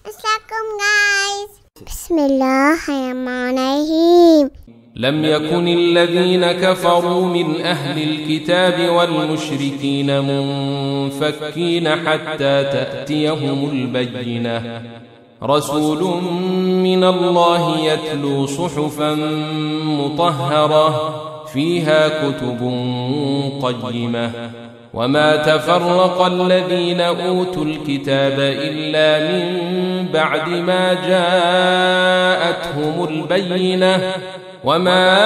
Assalamualaikum guys. Bismillahirrahmanirrahim. لم يكن الذين كفروا من أهل الكتاب والمشركين منفكين حتى تأتيهم البينة رسول من الله يتلو صحفا مطهرة فيها كتب قيمة وما تفرق الذين أوتوا الكتاب إلا من بعد ما جاءتهم البينة وما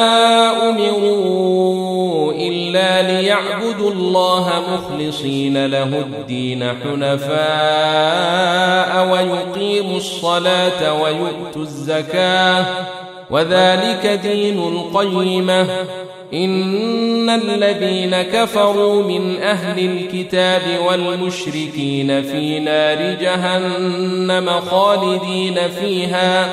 أمروا إلا ليعبدوا الله مخلصين له الدين حنفاء ويقيموا الصلاة ويؤتوا الزكاة وذلك دين القيمة إن الذين كفروا من أهل الكتاب والمشركين في نار جهنم خالدين فيها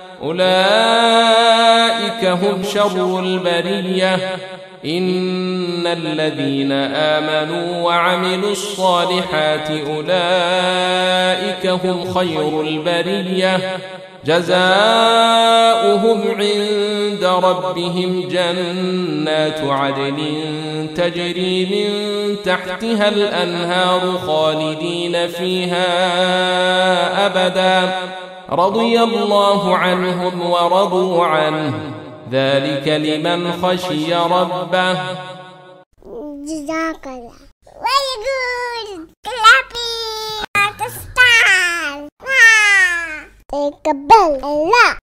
أولئك هم شر البرية إن الذين آمنوا وعملوا الصالحات أولئك هم خير البرية جزاؤهم عند ربهم جنات عدن تجري من تحتها الأنهار خالدين فيها أبدا رضي الله عنهم ورضوا عنه ذلك لمن خشي ربه. جزاك الله. Very good. Clapping. Start. Take a bell. Allah.